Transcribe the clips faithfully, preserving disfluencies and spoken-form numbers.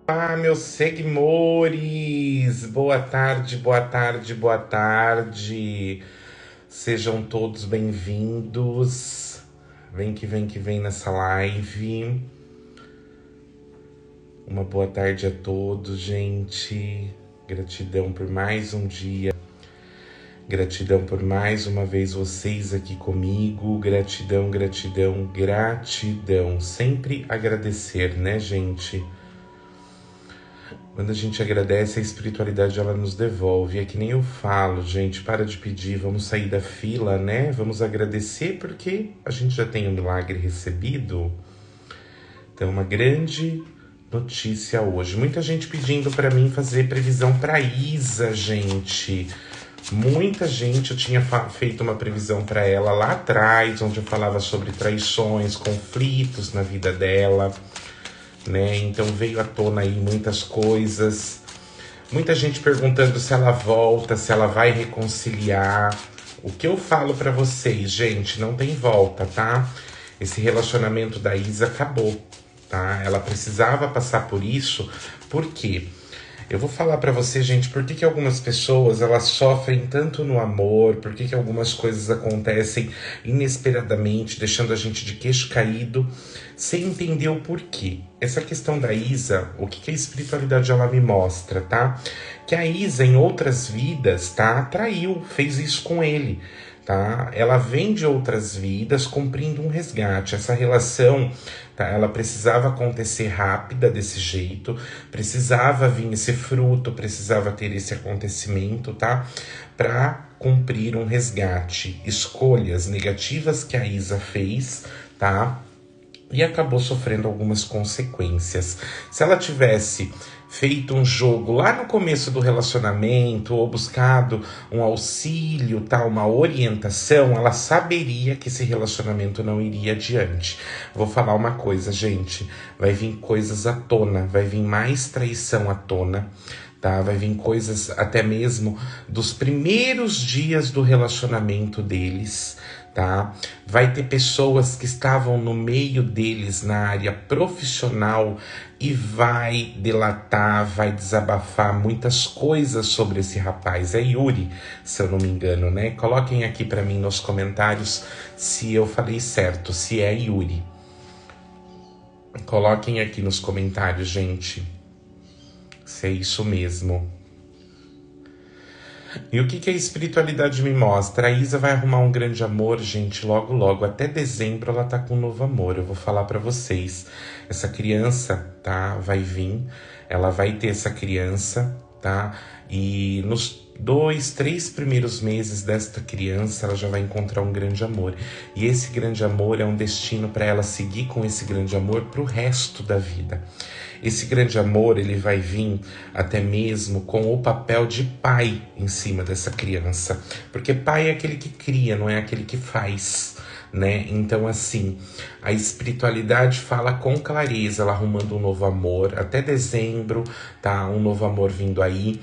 Olá, meus seguidores! Boa tarde, boa tarde, boa tarde. Sejam todos bem-vindos. Vem que vem que vem nessa live. Uma boa tarde a todos, gente. Gratidão por mais um dia. Gratidão por mais uma vez vocês aqui comigo. Gratidão, gratidão, gratidão. Sempre agradecer, né, gente? Quando a gente agradece, a espiritualidade ela nos devolve. É que nem eu falo, gente, para de pedir, vamos sair da fila, né? Vamos agradecer porque a gente já tem um milagre recebido. Então, uma grande notícia hoje. Muita gente pedindo para mim fazer previsão para Isa, gente. Muita gente, eu tinha feito uma previsão para ela lá atrás, onde eu falava sobre traições, conflitos na vida dela, né? Então veio à tona aí muitas coisas. Muita gente perguntando se ela volta, se ela vai reconciliar. O que eu falo para vocês, gente, não tem volta, tá? Esse relacionamento da Isa acabou, tá? Ela precisava passar por isso, por quê? Eu vou falar pra você, gente, por que que algumas pessoas, elas sofrem tanto no amor, por que que algumas coisas acontecem inesperadamente, deixando a gente de queixo caído, sem entender o porquê. Essa questão da Isa, o que que a espiritualidade ela me mostra, tá? Que a Isa, em outras vidas, tá? Traiu, fez isso com ele, tá? Ela vem de outras vidas cumprindo um resgate. Essa relação, tá? Ela precisava acontecer rápida desse jeito, precisava vir esse fruto, precisava ter esse acontecimento, tá? Para cumprir um resgate. Escolhas negativas que a Isa fez, tá? E acabou sofrendo algumas consequências. Se ela tivesse feito um jogo lá no começo do relacionamento ou buscado um auxílio, tá, uma orientação, ela saberia que esse relacionamento não iria adiante. Vou falar uma coisa, gente, vai vir coisas à tona, vai vir mais traição à tona, tá? Vai vir coisas até mesmo dos primeiros dias do relacionamento deles, tá? Vai ter pessoas que estavam no meio deles na área profissional e vai delatar, vai desabafar muitas coisas sobre esse rapaz. É Yuri, se eu não me engano, né? Coloquem aqui para mim nos comentários se eu falei certo, se é Yuri. Coloquem aqui nos comentários, gente, se é isso mesmo. E o que, que a espiritualidade me mostra? A Isa vai arrumar um grande amor, gente, logo, logo. Até dezembro ela tá com um novo amor. Eu vou falar pra vocês. Essa criança, tá? Vai vir. Ela vai ter essa criança, tá? E nos dois, três primeiros meses desta criança, ela já vai encontrar um grande amor. E esse grande amor é um destino para ela seguir com esse grande amor pro resto da vida. Esse grande amor, ele vai vir até mesmo com o papel de pai em cima dessa criança. Porque pai é aquele que cria, não é aquele que faz, né? Então, assim, a espiritualidade fala com clareza, ela arrumando um novo amor, até dezembro, tá? Um novo amor vindo aí,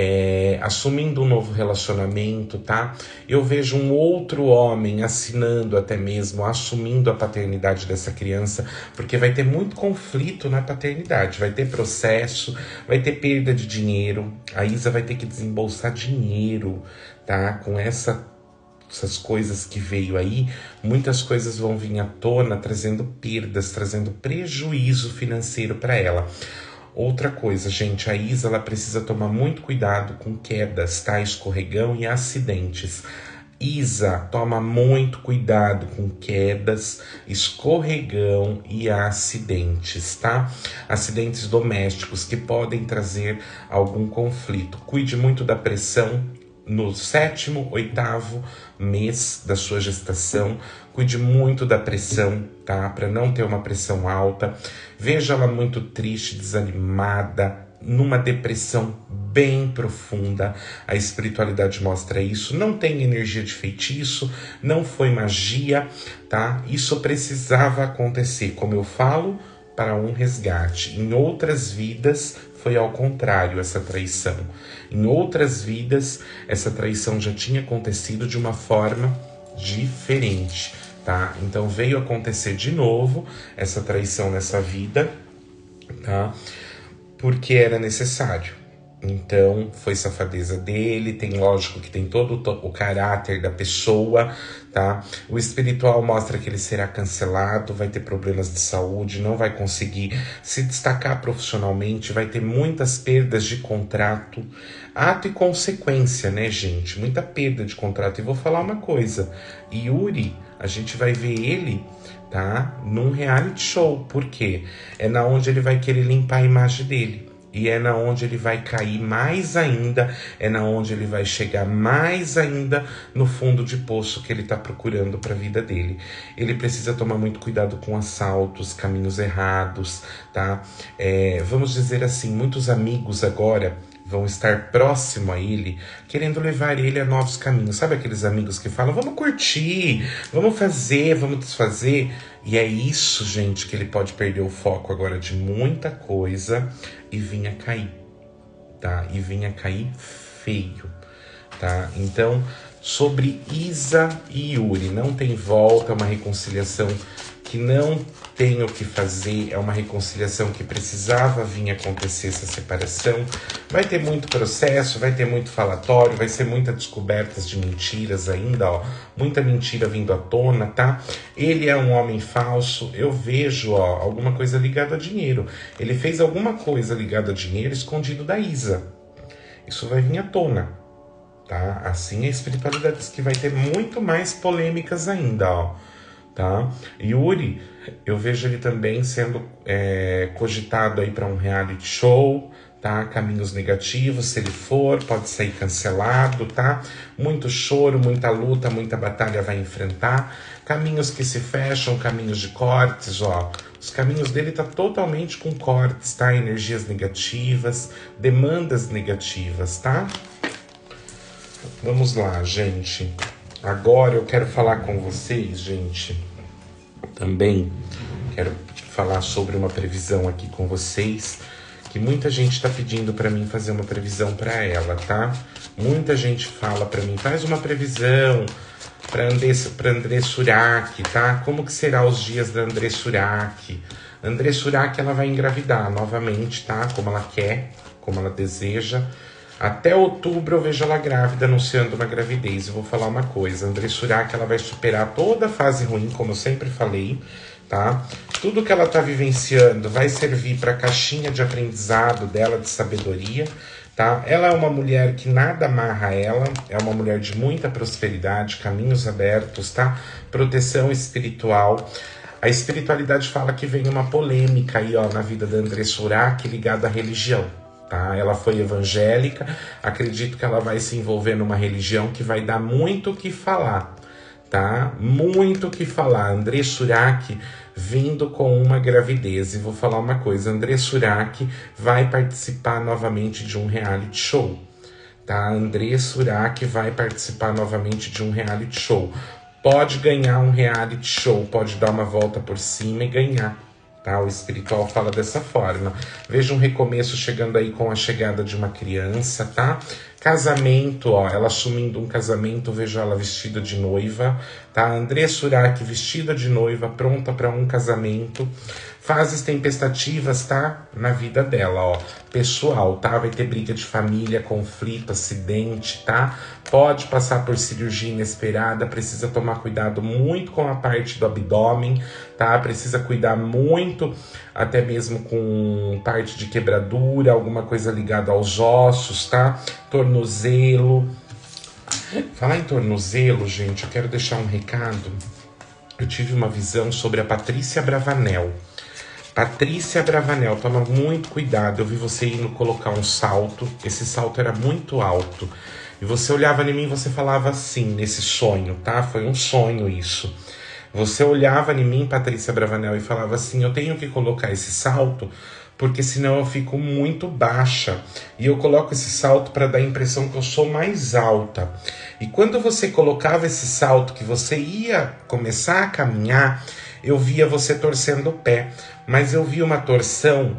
é, assumindo um novo relacionamento, tá? Eu vejo um outro homem assinando até mesmo, assumindo a paternidade dessa criança, porque vai ter muito conflito na paternidade, vai ter processo, vai ter perda de dinheiro, a Isa vai ter que desembolsar dinheiro, tá? Com essa essas coisas que veio aí, muitas coisas vão vir à tona, trazendo perdas, trazendo prejuízo financeiro para ela. Outra coisa, gente, a Isa ela precisa tomar muito cuidado com quedas, tá? Escorregão e acidentes. Isa, toma muito cuidado com quedas, escorregão e acidentes, tá? Acidentes domésticos que podem trazer algum conflito. Cuide muito da pressão no sétimo, oitavo mês da sua gestação. Cuide muito da pressão, tá? Para não ter uma pressão alta. Veja ela muito triste, desanimada, numa depressão bem profunda. A espiritualidade mostra isso. Não tem energia de feitiço, não foi magia, tá? Isso precisava acontecer, como eu falo, para um resgate. Em outras vidas foi ao contrário essa traição. Em outras vidas, essa traição já tinha acontecido de uma forma diferente, tá? Então veio acontecer de novo essa traição nessa vida, tá? porque era necessário. Então, foi safadeza dele, tem lógico que tem todo o caráter da pessoa, tá? O espiritual mostra que ele será cancelado, vai ter problemas de saúde, não vai conseguir se destacar profissionalmente, vai ter muitas perdas de contrato, ato e consequência, né, gente? Muita perda de contrato. E vou falar uma coisa, Yuri, a gente vai ver ele, tá? Num reality show, por quê? É na onde ele vai querer limpar a imagem dele. E é na onde ele vai cair mais ainda, é na onde ele vai chegar mais ainda no fundo de poço que ele está procurando para a vida dele. Ele precisa tomar muito cuidado com assaltos, caminhos errados, tá? É, vamos dizer assim, muitos amigos agora vão estar próximo a ele, querendo levar ele a novos caminhos. Sabe aqueles amigos que falam, vamos curtir, vamos fazer, vamos desfazer? E é isso, gente, que ele pode perder o foco agora de muita coisa e vir a cair, tá? E vir a cair feio, tá? Então, sobre Isa e Yuri, não tem volta, é uma reconciliação que não tem o que fazer, é uma reconciliação que precisava vir acontecer essa separação. Vai ter muito processo, vai ter muito falatório, vai ser muitas descobertas de mentiras ainda, ó, muita mentira vindo à tona, tá? Ele é um homem falso, eu vejo, ó, alguma coisa ligada a dinheiro. Ele fez alguma coisa ligada a dinheiro escondido da Isa. Isso vai vir à tona, tá? Assim a espiritualidade diz que vai ter muito mais polêmicas ainda, ó. Tá? Yuri, eu vejo ele também sendo é, cogitado aí para um reality show, tá? Caminhos negativos, se ele for, pode sair cancelado, tá? Muito choro, muita luta, muita batalha vai enfrentar. Caminhos que se fecham, caminhos de cortes, ó. Os caminhos dele tá totalmente com cortes, tá? Energias negativas, demandas negativas, tá? Vamos lá, gente. Agora eu quero falar com vocês, gente, também quero falar sobre uma previsão aqui com vocês, que muita gente está pedindo para mim fazer uma previsão para ela, tá? Muita gente fala para mim, faz uma previsão para André, para André Surak, tá? Como que será os dias da André Surak? André Surak, ela vai engravidar novamente, tá? Como ela quer, como ela deseja. Até outubro eu vejo ela grávida, anunciando uma gravidez. Eu vou falar uma coisa, André Surak, ela vai superar toda a fase ruim, como eu sempre falei, tá? Tudo que ela tá vivenciando vai servir para a caixinha de aprendizado dela, de sabedoria, tá? Ela é uma mulher que nada amarra ela, é uma mulher de muita prosperidade, caminhos abertos, tá? Proteção espiritual. A espiritualidade fala que vem uma polêmica aí, ó, na vida da André Surak ligada à religião. Tá? Ela foi evangélica, acredito que ela vai se envolver numa religião que vai dar muito o que falar, tá? Muito o que falar. André Surak vindo com uma gravidez. E vou falar uma coisa, André Surak vai participar novamente de um reality show, tá? André Surak vai participar novamente de um reality show. Pode ganhar um reality show, pode dar uma volta por cima e ganhar. Tá? O espiritual fala dessa forma. Veja um recomeço chegando aí com a chegada de uma criança, tá? Casamento, ó, ela assumindo um casamento, vejo ela vestida de noiva, tá? André Surak vestida de noiva, pronta para um casamento. Fases tempestativas, tá? Na vida dela, ó. Pessoal, tá? Vai ter briga de família, conflito, acidente, tá? Pode passar por cirurgia inesperada, precisa tomar cuidado muito com a parte do abdômen, tá? Precisa cuidar muito, até mesmo com parte de quebradura, alguma coisa ligada aos ossos, tá? Tornozelo. Falar em tornozelo, gente, eu quero deixar um recado. Eu tive uma visão sobre a Patrícia Bravanel. Patrícia Bravanel, toma muito cuidado. Eu vi você indo colocar um salto. Esse salto era muito alto. E você olhava em mim e você falava assim, nesse sonho, tá? Foi um sonho isso. Você olhava em mim, Patrícia Bravanel, e falava assim, eu tenho que colocar esse salto, porque senão eu fico muito baixa. E eu coloco esse salto para dar a impressão que eu sou mais alta. E quando você colocava esse salto, que você ia começar a caminhar, eu via você torcendo o pé. Mas eu vi uma torção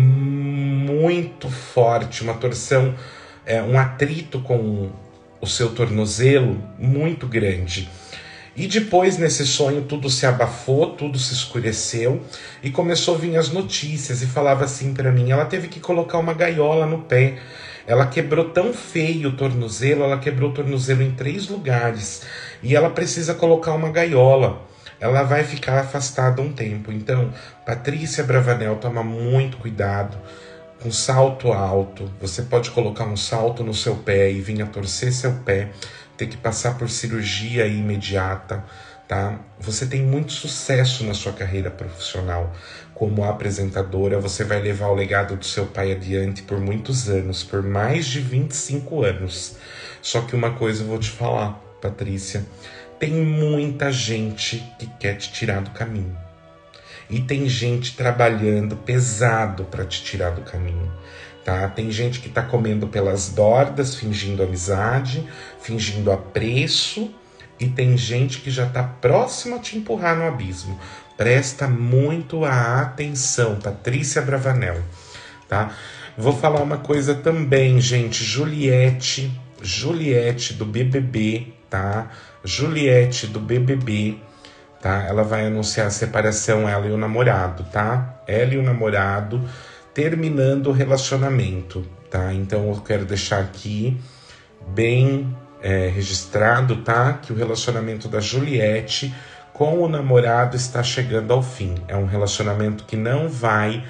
muito forte, uma torção, é, um atrito com o seu tornozelo muito grande. E depois, nesse sonho, tudo se abafou, tudo se escureceu e começou a vir as notícias e falava assim pra mim, ela teve que colocar uma gaiola no pé. Ela quebrou tão feio o tornozelo, ela quebrou o tornozelo em três lugares e ela precisa colocar uma gaiola. Ela vai ficar afastada um tempo. Então, Patrícia Bravanel, toma muito cuidado com salto alto. Você pode colocar um salto no seu pé e vir a torcer seu pé, ter que passar por cirurgia imediata, tá? Você tem muito sucesso na sua carreira profissional como apresentadora, você vai levar o legado do seu pai adiante por muitos anos, por mais de vinte e cinco anos. Só que uma coisa eu vou te falar, Patrícia, tem muita gente que quer te tirar do caminho. E tem gente trabalhando pesado para te tirar do caminho, tá? Tem gente que tá comendo pelas dordas, fingindo amizade, fingindo apreço, e tem gente que já tá próximo a te empurrar no abismo. Presta muito a atenção, Patrícia Bravanel, tá? Vou falar uma coisa também, gente. Juliette, Juliette do B B B, tá? Juliette do B B B, tá? Ela vai anunciar a separação, ela e o namorado, tá? Ela e o namorado terminando o relacionamento, tá? Então eu quero deixar aqui bem é, registrado, tá? Que o relacionamento da Juliette com o namorado está chegando ao fim. É um relacionamento que não vai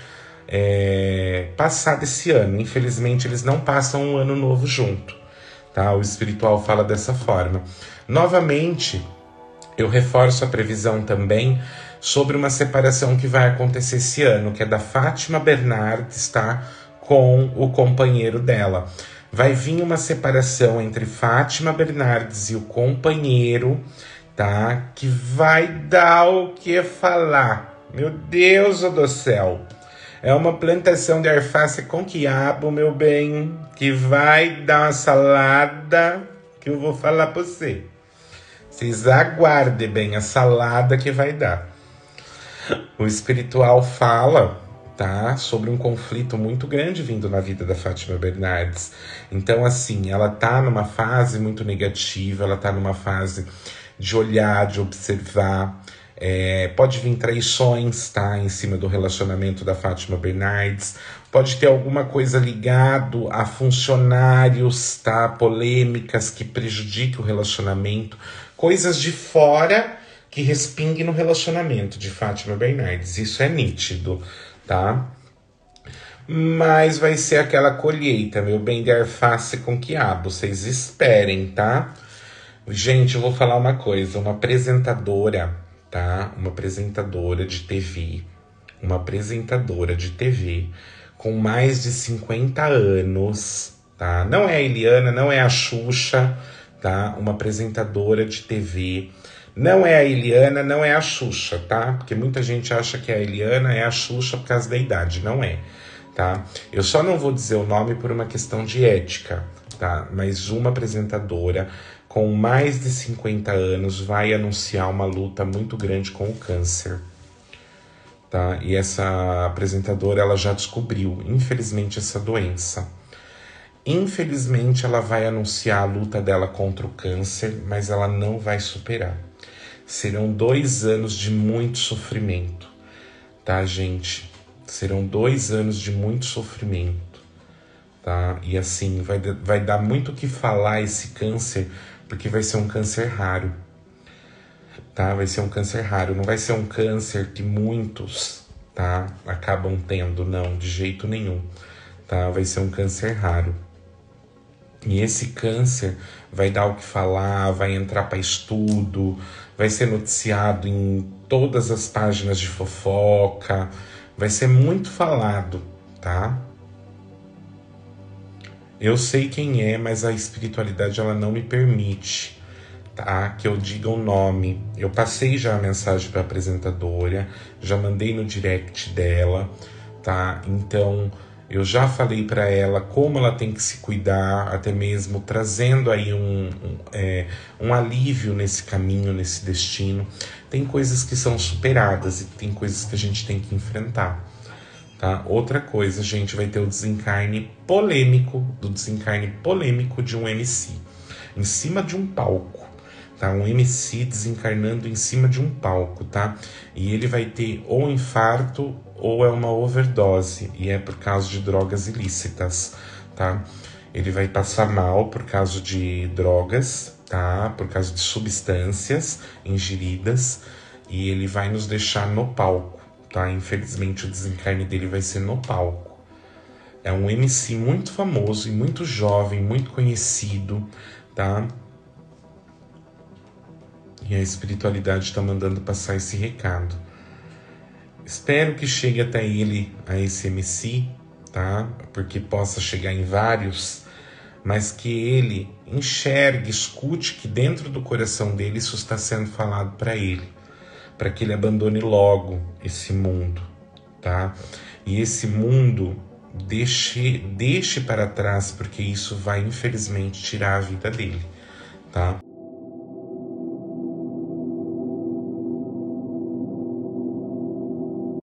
é, passar desse ano. Infelizmente, eles não passam um ano novo junto, tá? O espiritual fala dessa forma. Novamente, eu reforço a previsão também sobre uma separação que vai acontecer esse ano, que é da Fátima Bernardes, tá? Com o companheiro dela. Vai vir uma separação entre Fátima Bernardes e o companheiro, tá? Que vai dar o que falar. Meu Deus do céu. É uma plantação de alface com quiabo, meu bem, que vai dar uma salada que eu vou falar pra você. Vocês aguardem bem a salada que vai dar. O espiritual fala, tá, sobre um conflito muito grande vindo na vida da Fátima Bernardes. Então, assim, ela tá numa fase muito negativa, ela tá numa fase de olhar, de observar. É, pode vir traições, tá, em cima do relacionamento da Fátima Bernardes. Pode ter alguma coisa ligado a funcionários, tá, polêmicas que prejudiquem o relacionamento. Coisas de fora que respinguem no relacionamento de Fátima Bernardes. Isso é nítido, tá? Mas vai ser aquela colheita, meu bem, de alface com quiabo. Vocês esperem, tá? Gente, eu vou falar uma coisa. Uma apresentadora, tá? Uma apresentadora de T V. Uma apresentadora de T V com mais de cinquenta anos, tá? Não é a Eliana, não é a Xuxa, tá? Uma apresentadora de T V. Não é a Eliana, não é a Xuxa, tá? Porque muita gente acha que a Eliana é a Xuxa por causa da idade. Não é, tá? Eu só não vou dizer o nome por uma questão de ética, tá? Mas uma apresentadora com mais de cinquenta anos vai anunciar uma luta muito grande com o câncer, tá? E essa apresentadora, ela já descobriu, infelizmente, essa doença. Infelizmente, ela vai anunciar a luta dela contra o câncer, mas ela não vai superar. Serão dois anos de muito sofrimento, tá, gente? Serão dois anos de muito sofrimento, tá? E assim, vai, vai dar muito o que falar esse câncer, porque vai ser um câncer raro, tá? Vai ser um câncer raro, não vai ser um câncer que muitos, tá, acabam tendo, não, de jeito nenhum, tá? Vai ser um câncer raro. E esse câncer vai dar o que falar, vai entrar para estudo, vai ser noticiado em todas as páginas de fofoca, vai ser muito falado, tá? Eu sei quem é, mas a espiritualidade, ela não me permite, tá, que eu diga o nome. Eu passei já a mensagem para a apresentadora, já mandei no direct dela, tá? Então eu já falei para ela como ela tem que se cuidar, até mesmo trazendo aí um, um, é, um alívio nesse caminho, nesse destino. Tem coisas que são superadas e tem coisas que a gente tem que enfrentar, tá? Outra coisa, gente, vai ter o desencarne polêmico, do desencarne polêmico de um M C, em cima de um palco, tá? Um M C desencarnando em cima de um palco, tá? E ele vai ter ou um infarto ou é uma overdose, e é por causa de drogas ilícitas, tá? Ele vai passar mal por causa de drogas, tá? Por causa de substâncias ingeridas, e ele vai nos deixar no palco, tá? Infelizmente o desencarne dele vai ser no palco. É um M C muito famoso e muito jovem, muito conhecido, tá? E a espiritualidade está mandando passar esse recado. Espero que chegue até ele, a esse M C, tá? Porque possa chegar em vários, mas que ele enxergue, escute que dentro do coração dele isso está sendo falado para ele, para que ele abandone logo esse mundo, tá? E esse mundo deixe, deixe para trás, porque isso vai infelizmente tirar a vida dele, tá?